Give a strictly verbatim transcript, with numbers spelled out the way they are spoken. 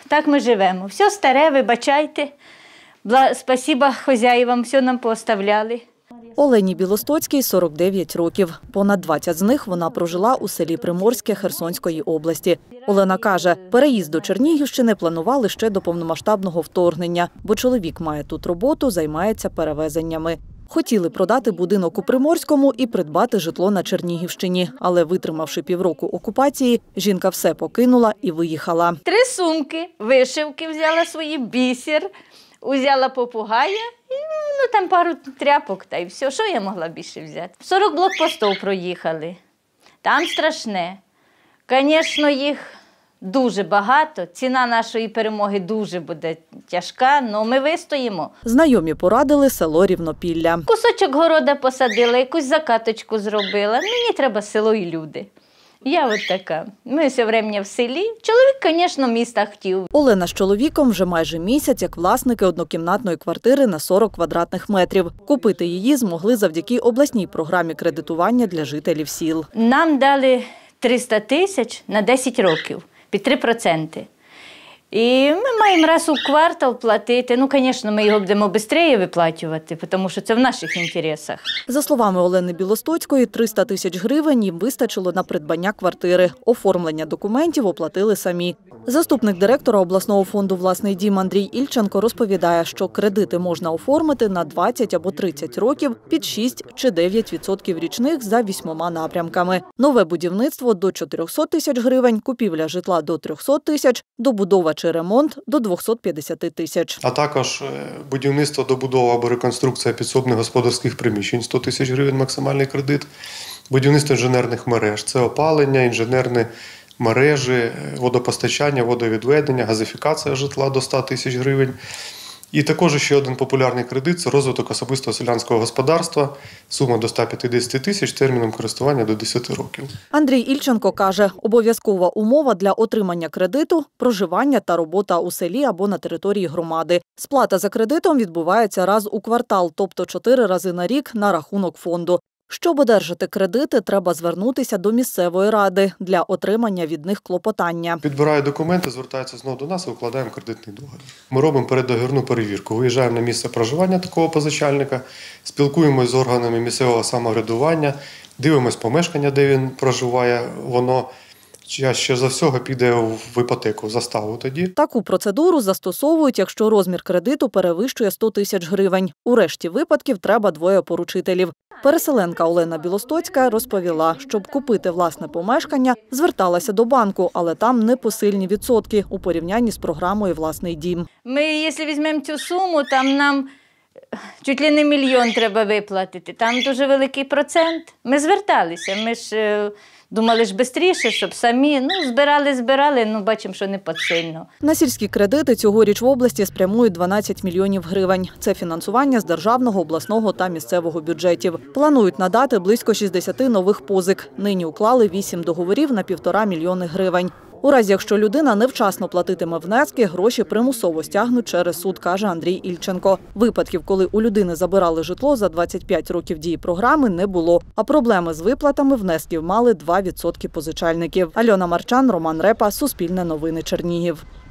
так ми живемо. Все старе, вибачайте. Бла... Спасіба хазяївам, все нам пооставляли. Олені Білостоцькій сорок дев'ять років. Понад двадцять з них вона прожила у селі Приморське Херсонської області. Олена каже, переїзд до Чернігівщини планували ще до повномасштабного вторгнення, бо чоловік має тут роботу, займається перевезеннями. Хотіли продати будинок у Приморському і придбати житло на Чернігівщині. Але, витримавши півроку окупації, жінка все покинула і виїхала. Три сумки, вишивки взяла свої, бісер, взяла попугая, і, ну там пару тряпок та й все. Що я могла більше взяти? сорок блокпостів проїхали. Там страшне. Звісно, їх дуже багато. Ціна нашої перемоги дуже буде тяжка, але ми вистоїмо. Знайомі порадили село Рівнопілля. Кусочок города посадила, якусь закаточку зробила. Мені треба село і люди. Я от така. Ми все время в селі. Чоловік, звісно, міста хотів. Олена з чоловіком вже майже місяць як власники однокімнатної квартири на сорок квадратних метрів. Купити її змогли завдяки обласній програмі кредитування для жителів сіл. Нам дали триста тисяч на десять років, під три відсотки. І ми маємо раз у квартал платити. Ну, звісно, ми його будемо швидше виплачувати, тому що це в наших інтересах. За словами Олени Білостоцької, триста тисяч гривень їм вистачило на придбання квартири. Оформлення документів оплатили самі. Заступник директора обласного фонду «Власний дім» Андрій Ільченко розповідає, що кредити можна оформити на двадцять або тридцять років під шість чи дев'ять відсотків річних за вісьмома напрямками. Нове будівництво – до чотирьохсот тисяч гривень, купівля житла – до трьохсот тисяч, добудова чи ремонт – до двохсот п'ятдесят тисяч. А також будівництво, добудова або реконструкція підсобних господарських приміщень – сто тисяч гривень максимальний кредит. Будівництво інженерних мереж – це опалення, інженерні мережі, водопостачання, водовідведення, газифікація житла до ста тисяч гривень. І також ще один популярний кредит – це розвиток особистого селянського господарства, сума до ста п'ятдесят тисяч, терміном користування до десяти років. Андрій Ільченко каже, обов'язкова умова для отримання кредиту – проживання та робота у селі або на території громади. Сплата за кредитом відбувається раз у квартал, тобто чотири рази на рік на рахунок фонду. Щоб одержати кредити, треба звернутися до місцевої ради для отримання від них клопотання. Підбирають документи, звертаються знову до нас і укладаємо кредитний договір. Ми робимо переддоговірну перевірку. Виїжджаємо на місце проживання такого позичальника, спілкуємося з органами місцевого самоврядування, дивимося помешкання, де він проживає, воно ще за всього піде в іпотеку, в заставу тоді. Таку процедуру застосовують, якщо розмір кредиту перевищує сто тисяч гривень. У решті випадків треба двоє поручителів. Переселенка Олена Білостоцька розповіла, щоб купити власне помешкання, зверталася до банку, але там непосильні відсотки у порівнянні з програмою «Власний дім». Ми, якщо візьмемо цю суму, там нам чуть ли не мільйон треба виплатити. Там дуже великий процент. Ми зверталися, ми ж думали ж швидше, щоб самі, ну, збирали, збирали, ну, бачимо, що не посильно. На сільські кредити цьогоріч в області спрямують дванадцять мільйонів гривень. Це фінансування з державного, обласного та місцевого бюджетів. Планують надати близько шістдесяти нових позик. Нині уклали вісім договорів на півтора мільйони гривень. У разі, якщо людина невчасно платитиме внески, гроші примусово стягнуть через суд, каже Андрій Ільченко. Випадків, коли у людини забирали житло за двадцять п'ять років дії програми, не було. А проблеми з виплатами внесків мали два відсотки позичальників. Альона Марчан, Роман Репа, Суспільне новини, Чернігів.